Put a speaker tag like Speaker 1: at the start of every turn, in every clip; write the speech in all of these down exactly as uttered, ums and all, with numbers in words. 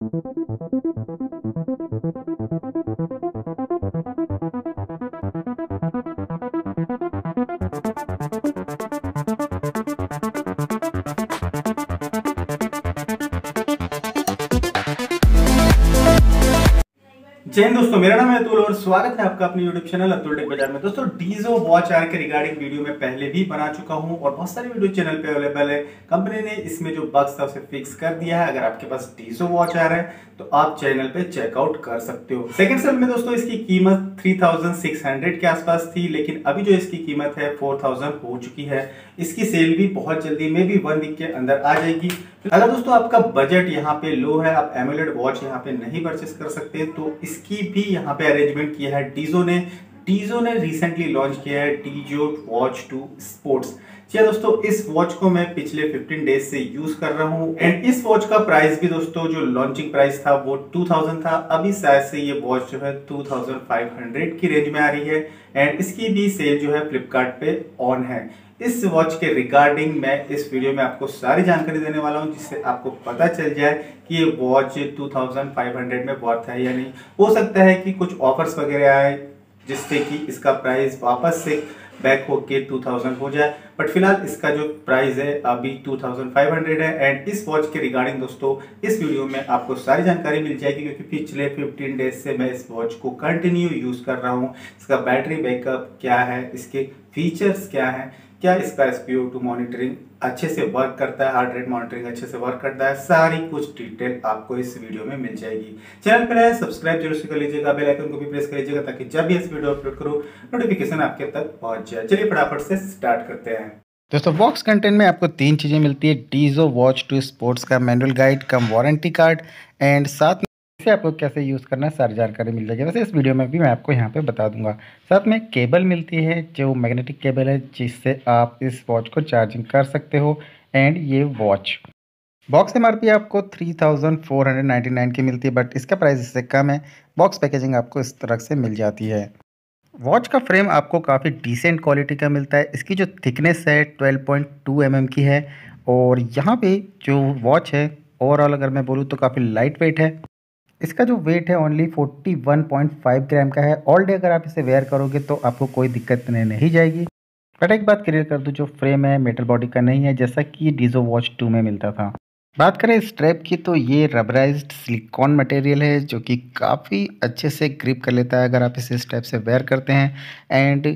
Speaker 1: जय हिंद दोस्तों, मेरा नाम है अतुल और स्वागत है आपका अपने यूट्यूब चैनल अतुल टेक बाजार में। दोस्तों, डीजो वॉच आर के रिगार्डिंग वीडियो में पहले भी बना चुका हूं और बहुत सारी वीडियो चैनल पे अवेलेबल है। कंपनी ने इसमें जो बग्स था उसे फिक्स कर दिया है। अगर आपके पास डीजो वॉच आर है तो आप चैनल पे चेकआउट कर सकते हो। सेकंड सेल में दोस्तों इसकी कीमत थ्री थाउजेंड सिक्स हंड्रेड के आसपास थी, लेकिन अभी जो इसकी कीमत है फोर थाउजेंड हो चुकी है। इसकी सेल भी बहुत जल्दी में भी वन वीक के अंदर आ जाएगी। अगर दोस्तों आपका बजट यहाँ पे लो है, आप एमुलेट वॉच यहाँ पे नहीं परचेस कर सकते, तो इसकी भी यहाँ पे अरेंजमेंट किया है डीजो ने। डीजो ने रिसेंटली लॉन्च किया है डीजो वॉच टू स्पोर्ट्स। जी दोस्तों, इस वॉच को मैं पिछले फिफ्टीन डेज से यूज कर रहा हूँ एंड इस वॉच का प्राइस भी दोस्तों जो लॉन्चिंग प्राइस था वो टू थाउजेंड था। अभी शायद से ये वॉच जो है टू थाउजेंड फाइव हंड्रेड की रेंज में आ रही है एंड इसकी भी सेल जो है फ्लिपकार्ट पे ऑन है। इस वॉच के रिगार्डिंग मैं इस वीडियो में आपको सारी जानकारी देने वाला हूं, जिससे आपको पता चल जाए कि ये watch two thousand five hundred में वर्थ है या नहीं। हो सकता है कि कुछ ऑफर्स वगैरह आए जिससे कि इसका प्राइस वापस से बैक होके टू थाउजेंड हो जाए, बट फिलहाल इसका जो प्राइस है अभी टू थाउजेंड फाइव हंड्रेड है। एंड इस वॉच के रिगार्डिंग दोस्तों इस वीडियो में आपको सारी जानकारी मिल जाएगी, क्योंकि पिछले फिफ्टीन डेज से मैं इस वॉच को कंटिन्यू यूज कर रहा हूँ। इसका बैटरी बैकअप क्या है, इसके फीचर्स क्या है, क्या इसका S P O two monitoring अच्छे से वर्क करता है, हार्ट रेट मॉनिटरिंग अच्छे से वर्क करता है, सारी कुछ डिटेल आपको इस वीडियो में मिल जाएगी। चैनल पर है सब्सक्राइब जरूर से कर लीजिएगा, बेल आइकन को भी प्रेस कर लीजिएगा ताकि जब भी इस वीडियो अपलोड करूँ नोटिफिकेशन आपके तक पहुंच जाए। चलिए फटाफट से स्टार्ट करते हैं।
Speaker 2: दोस्तों, बॉक्स कंटेंट में आपको तीन चीज़ें मिलती है। डीजो वॉच टू स्पोर्ट्स का manual guide cum warranty card and साथ में इसे आपको कैसे यूज़ करना है सारी जानकारी मिल जाएगी। वैसे इस वीडियो में भी मैं आपको यहाँ पे बता दूंगा। साथ में केबल मिलती है जो मैग्नेटिक केबल है, जिससे आप इस वॉच को चार्जिंग कर सकते हो। एंड ये watch box M R P आपको three thousand four hundred ninety nine की मिलती है, बट इसका प्राइस इससे कम है। बॉक्स पैकेजिंग आपको इस तरह से मिल जाती है। वॉच का फ्रेम आपको काफ़ी डिसेंट क्वालिटी का मिलता है। इसकी जो थिकनेस है twelve point two M M की है और यहाँ पे जो वॉच है ओवरऑल अगर मैं बोलूँ तो काफ़ी लाइट वेट है। इसका जो वेट है only forty one point five gram का है। ऑल डे अगर आप इसे वेयर करोगे तो आपको कोई दिक्कत नहीं, नहीं जाएगी। बट एक बात क्लियर कर दूँ, जो फ्रेम है मेटल बॉडी का नहीं है जैसा कि डीजो वॉच टू में मिलता था। बात करें स्ट्रैप की तो ये रबराइज्ड सिलिकॉन मटेरियल है जो कि काफ़ी अच्छे से ग्रिप कर लेता है अगर आप इसे स्ट्रैप से वेयर करते हैं। एंड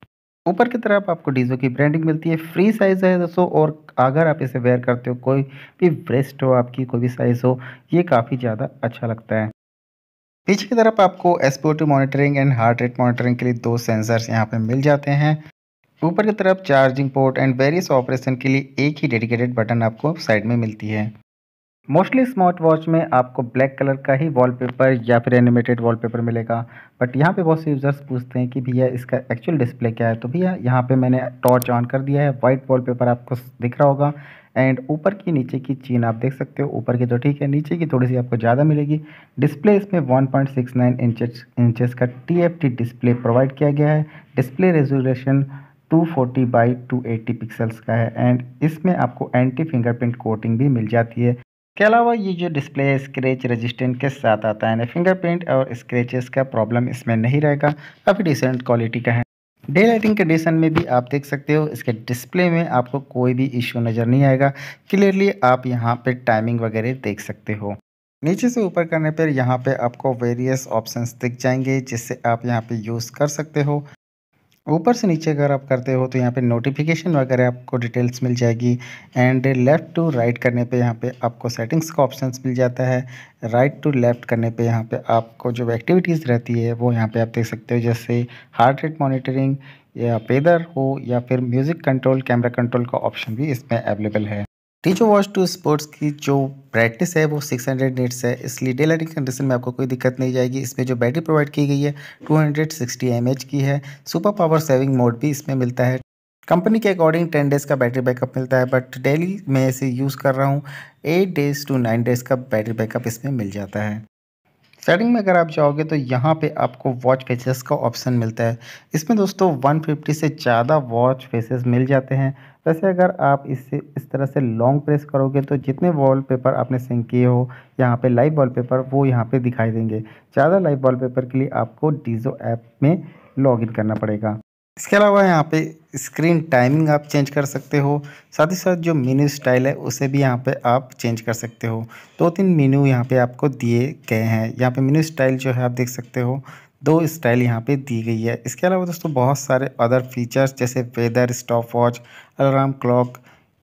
Speaker 2: ऊपर की तरफ आपको डीजो की ब्रांडिंग मिलती है। फ्री साइज़ है दोस्तों, और अगर आप इसे वेयर करते हो कोई भी ब्रेस्ट हो आपकी, कोई भी साइज़ हो, ये काफ़ी ज़्यादा अच्छा लगता है। पीछे की तरफ आपको S P O two monitoring and heart rate monitoring के लिए दो सेंसर्स यहाँ पे मिल जाते हैं। ऊपर की तरफ charging port and various operation के लिए एक ही डेडिकेटेड बटन आपको साइड में मिलती है। मोस्टली स्मार्ट वॉच में आपको ब्लैक कलर का ही वॉलपेपर या फिर एनिमेटेड वॉलपेपर मिलेगा, बट यहाँ पे बहुत से यूज़र्स पूछते हैं कि भैया इसका एक्चुअल डिस्प्ले क्या है। तो भैया यहाँ पे मैंने टॉर्च ऑन कर दिया है, वाइट वॉलपेपर आपको दिख रहा होगा। एंड ऊपर की नीचे की चीन आप देख सकते हो, ऊपर की तो ठीक है, नीचे की थोड़ी सी आपको ज़्यादा मिलेगी। डिस्प्ले इसमें one point six nine inches inches का T F T display provide किया गया है। Display resolution two forty by two eighty pixels का है एंड इसमें आपको एंटी फिंगरप्रिंट कोटिंग भी मिल जाती है। के अलावा ये जो डिस्प्ले है स्क्रैच रेजिस्टेंट के साथ आता है, फिंगरप्रिंट और स्क्रैचेस का प्रॉब्लम इसमें नहीं रहेगा। काफ़ी डिसेंट क्वालिटी का है। डे लाइटिंग कंडीशन में भी आप देख सकते हो इसके डिस्प्ले में आपको कोई भी इशू नज़र नहीं आएगा। क्लियरली आप यहाँ पे टाइमिंग वगैरह देख सकते हो। नीचे से ऊपर करने पर यहाँ पे आपको वेरियस ऑप्शंस दिख जाएंगे जिससे आप यहाँ पे यूज़ कर सकते हो। ऊपर से नीचे अगर आप करते हो तो यहाँ पे नोटिफिकेशन वगैरह आपको डिटेल्स मिल जाएगी। एंड लेफ़्ट टू राइट करने पे यहाँ पे आपको सेटिंग्स का ऑप्शंस मिल जाता है। राइट टू लेफ़्ट करने पे यहाँ पे आपको जो एक्टिविटीज़ रहती है वो यहाँ पे आप देख सकते हो, जैसे हार्ट रेट मॉनिटरिंग या वेदर हो या फिर म्यूज़िक कंट्रोल, कैमरा कंट्रोल का ऑप्शन भी इसमें अवेलेबल है। डीजो वॉच टू स्पोर्ट्स की जो ब्राइटनेस है वो सिक्स हंड्रेड निट्स है, इसलिए डे लाइटिंग कंडीशन में आपको कोई दिक्कत नहीं जाएगी। इसमें जो बैटरी प्रोवाइड की गई है two hundred sixty M H की है। सुपर पावर सेविंग मोड भी इसमें मिलता है। कंपनी के अकॉर्डिंग टेन डेज़ का बैटरी बैकअप मिलता है, बट डेली मैं इसे यूज़ कर रहा हूँ, eight days to nine days का बैटरी बैकअप इसमें मिल जाता है। सेटिंग में अगर आप जाओगे तो यहाँ पे आपको वॉच फेसेस का ऑप्शन मिलता है। इसमें दोस्तों एक सौ पचास से ज़्यादा वॉच फेसेस मिल जाते हैं। वैसे अगर आप इसे इस तरह से लॉन्ग प्रेस करोगे तो जितने वॉलपेपर आपने सिंक किए हो यहाँ पे लाइव वॉलपेपर वो यहाँ पे दिखाई देंगे। ज़्यादा लाइव वॉलपेपर के लिए आपको डीजो ऐप में लॉगिन करना पड़ेगा। इसके अलावा यहाँ पे स्क्रीन टाइमिंग आप चेंज कर सकते हो। साथ ही साथ जो मेन्यू स्टाइल है उसे भी यहाँ पे आप चेंज कर सकते हो। दो तीन मेन्यू यहाँ पे आपको दिए गए हैं। यहाँ पे मेन्यू स्टाइल जो है आप देख सकते हो, दो स्टाइल यहाँ पे दी गई है। इसके अलावा दोस्तों बहुत सारे अदर फीचर्स जैसे weather, stop watch, alarm clock,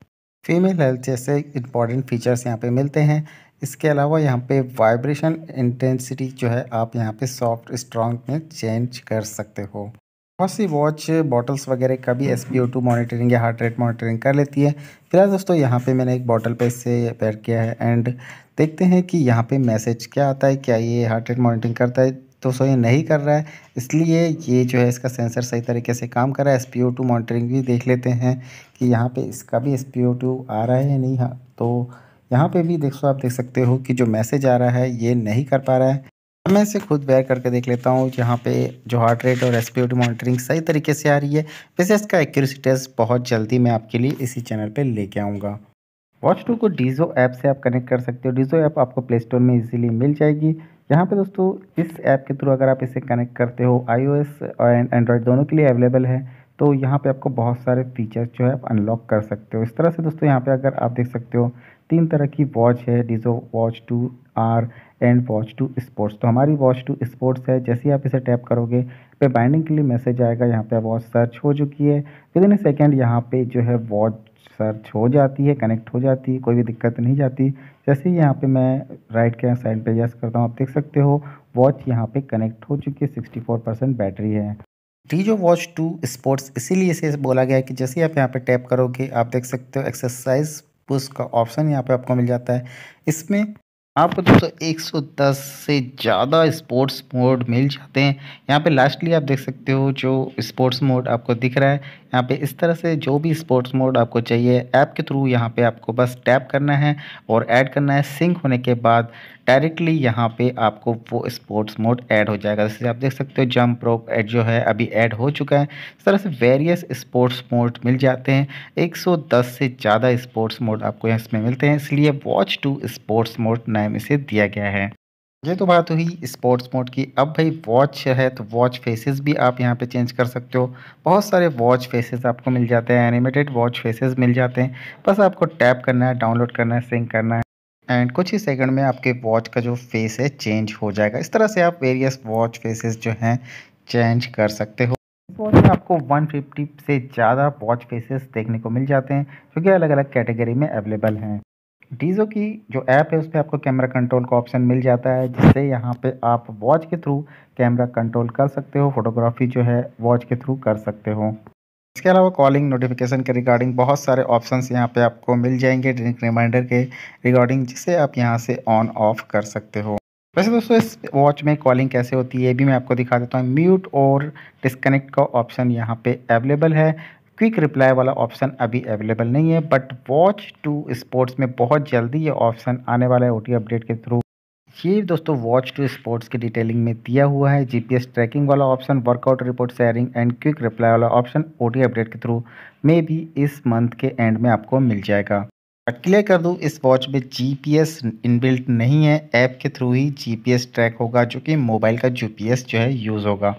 Speaker 2: female health जैसे इंपॉर्टेंट फीचर्स यहाँ पे मिलते हैं। इसके अलावा यहाँ पे वाइब्रेशन इंटेंसिटी जो है आप यहाँ पे सॉफ्ट स्ट्रॉन्ग में चेंज कर सकते हो। बहुत सी वॉच बॉटल्स वगैरह का भी S P O two monitoring या हार्ट रेट मॉनिटरिंग कर लेती है। फिलहाल दोस्तों यहाँ पे मैंने एक बॉटल पे इससे पेयर किया है एंड देखते हैं कि यहाँ पे मैसेज क्या आता है। क्या ये हार्ट रेट मॉनिटरिंग करता है? तो सो ये नहीं कर रहा है, इसलिए ये जो है इसका सेंसर सही तरीके से काम कर रहा है। S P O two monitoring भी देख लेते हैं कि यहाँ पे इसका भी एस पी ओ टू आ रहा है या नहीं। हाँ, तो यहाँ पे भी देखो आप देख सकते हो कि जो मैसेज आ रहा है ये नहीं कर पा रहा है। मैं इसे खुद वेयर करके देख लेता हूँ। यहाँ पे जो हार्ट रेट और S P O two monitoring सही तरीके से आ रही है। वैसे इसका एक्यूरेसी टेस्ट बहुत जल्दी मैं आपके लिए इसी चैनल पे लेके आऊँगा। वॉच टू को डीजो ऐप से आप कनेक्ट कर सकते हो। डीजो ऐप आपको प्ले स्टोर में इजीली मिल जाएगी। यहाँ पे दोस्तों इस ऐप के थ्रू अगर आप इसे कनेक्ट करते हो, आईओएस और एंड्रॉयड दोनों के लिए अवेलेबल है, तो यहाँ पे आपको बहुत सारे फीचर्स जो है आप अनलॉक कर सकते हो। इस तरह से दोस्तों यहाँ पे अगर आप देख सकते हो तीन तरह की वॉच है, Dizo watch two R and watch two sports. तो हमारी वॉच टू स्पोर्ट्स है। जैसे ही आप इसे टैप करोगे पे बाइंडिंग के लिए मैसेज आएगा। यहाँ पे वॉच सर्च हो चुकी है। विद इन ए सेकेंड यहाँ पे जो है वॉच सर्च हो जाती है, कनेक्ट हो जाती है, कोई भी दिक्कत नहीं जाती। जैसे ही यहाँ पे मैं राइट के साइड पे यस करता हूँ, आप देख सकते हो वॉच यहाँ पे कनेक्ट हो चुकी है। सिक्सटी फोर परसेंट बैटरी है। डीजो वॉच टू स्पोर्ट्स इसीलिए इसे बोला गया है कि जैसे ही आप यहाँ पे टैप करोगे आप देख सकते हो एक्सरसाइज पुश का ऑप्शन यहाँ पे आपको मिल जाता है। इसमें आपको दोस्तों एक सौ दस से ज़्यादा स्पोर्ट्स मोड मिल जाते हैं। यहाँ पे लास्टली आप देख सकते हो जो स्पोर्ट्स मोड आपको दिख रहा है। यहाँ पे इस तरह से जो भी स्पोर्ट्स मोड आपको चाहिए ऐप के थ्रू यहाँ पे आपको बस टैप करना है और ऐड करना है। सिंक होने के बाद डायरेक्टली यहाँ पे आपको वो स्पोर्ट्स मोड ऐड हो जाएगा। जैसे आप देख सकते हो जंप रोप ऐड जो है अभी ऐड हो चुका है। इस तरह से वेरियस स्पोर्ट्स मोड मिल जाते हैं। एक सौ दस से ज़्यादा स्पोर्ट्स मोड आपको इसमें मिलते हैं, इसलिए वॉच टू स्पोर्ट्स मोड नाम इसे दिया गया है। ये तो बात हुई स्पोर्ट्स मोड की। अब भाई वॉच है तो वॉच फेसेस भी आप यहाँ पे चेंज कर सकते हो। बहुत सारे वॉच फेसेस आपको मिल जाते हैं, एनिमेटेड वॉच फेसेस मिल जाते हैं। बस आपको टैप करना है, डाउनलोड करना है, सिंक करना है एंड कुछ ही सेकंड में आपके वॉच का जो फेस है चेंज हो जाएगा। इस तरह से आप वेरियस वॉच फेसेस जो हैं चेंज कर सकते हो। इस वॉच में आपको एक सौ पचास से ज़्यादा वॉच फेसेस देखने को मिल जाते हैं जो कि अलग अलग कैटेगरी में अवेलेबल हैं। डीजो की जो ऐप है उस पर आपको कैमरा कंट्रोल का ऑप्शन मिल जाता है, जिससे यहाँ पे आप वॉच के थ्रू कैमरा कंट्रोल कर सकते हो। फोटोग्राफी जो है वॉच के थ्रू कर सकते हो। इसके अलावा कॉलिंग नोटिफिकेशन के रिगार्डिंग बहुत सारे ऑप्शंस यहाँ पे आपको मिल जाएंगे ड्रिंक रिमाइंडर के रिगार्डिंग, जिसे आप यहाँ से ऑन ऑफ कर सकते हो। वैसे दोस्तों इस वॉच में कॉलिंग कैसे होती है ये भी मैं आपको दिखा देता हूँ। म्यूट और डिस्कनेक्ट का ऑप्शन यहाँ पे अवेलेबल है। क्विक रिप्लाई वाला ऑप्शन अभी अवेलेबल नहीं है, बट वॉच टू स्पोर्ट्स में बहुत जल्दी ये ऑप्शन आने वाला है ओ टी अपडेट के थ्रू। ये दोस्तों वॉच टू स्पोर्ट्स की डिटेलिंग में दिया हुआ है। जीपीएस ट्रैकिंग वाला option, workout report sharing and quick reply वाला ऑप्शन ओटी अपडेट के थ्रू में भी इस मंथ के एंड में आपको मिल जाएगा। क्लियर कर दूं, इस वॉच में जीपीएस इनबिल्ट नहीं है। ऐप के थ्रू ही जीपीएस ट्रैक होगा, जो कि मोबाइल का जीपीएस जो है यूज़ होगा।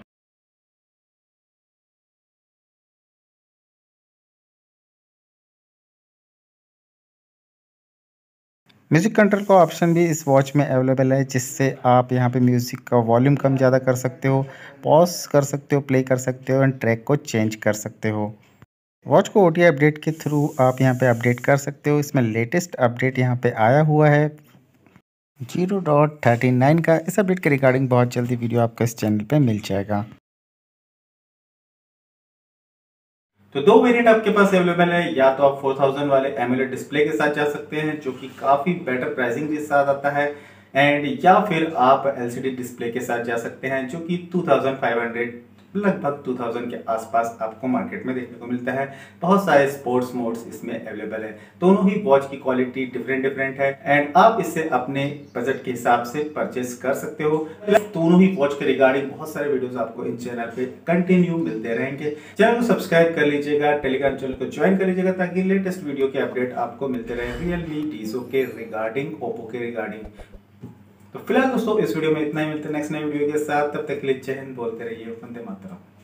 Speaker 2: म्यूज़िक कंट्रोल का ऑप्शन भी इस वॉच में अवेलेबल है, जिससे आप यहाँ पे म्यूज़िक का वॉल्यूम कम ज़्यादा कर सकते हो, पॉज कर सकते हो, प्ले कर सकते हो एंड ट्रैक को चेंज कर सकते हो। वॉच को ओटीआई अपडेट के थ्रू आप यहाँ पे अपडेट कर सकते हो। इसमें लेटेस्ट अपडेट यहाँ पे आया हुआ है जीरो डॉट थर्टी नाइन का। इस अपडेट के रिगार्डिंग बहुत जल्दी वीडियो आपको इस चैनल पे मिल जाएगा।
Speaker 1: तो दो वेरिएंट आपके पास अवेलेबल है। या तो आप फोर थाउजेंड वाले एमोलेड डिस्प्ले के साथ जा सकते हैं, जो कि काफी बेटर प्राइसिंग के साथ आता है, एंड या फिर आप एलसीडी डिस्प्ले के साथ जा सकते हैं, जो कि टू थाउजेंड फाइव हंड्रेड लगभग दो हज़ार के आसपास आपको मार्केट में देखने को मिलता है। बहुत सारे स्पोर्ट्स मोड्स इसमें अवेलेबल है। दोनों ही वॉच की क्वालिटी डिफरेंट डिफरेंट है एंड आप इसे अपने बजट के हिसाब से परचेस कर सकते हो। दोनों ही वॉच के रिगार्डिंग बहुत सारे वीडियोस आपको इन चैनल पे कंटिन्यू मिलते रहेंगे। चैनल को सब्सक्राइब कर लीजिएगा, टेलीग्राम चैनल को ज्वाइन कर लीजिएगा ताकि लेटेस्ट वीडियो के अपडेट आपको मिलते रहे रियलमी डीजो के रिगार्डिंग, ओप्पो के रिगार्डिंग। तो फिलहाल दोस्तों इस वीडियो में इतना ही, मिलते हैं नेक्स्ट नए वीडियो के साथ। तब तक के लिए जय हिंद, बोलते रहिए वंदे मातरम।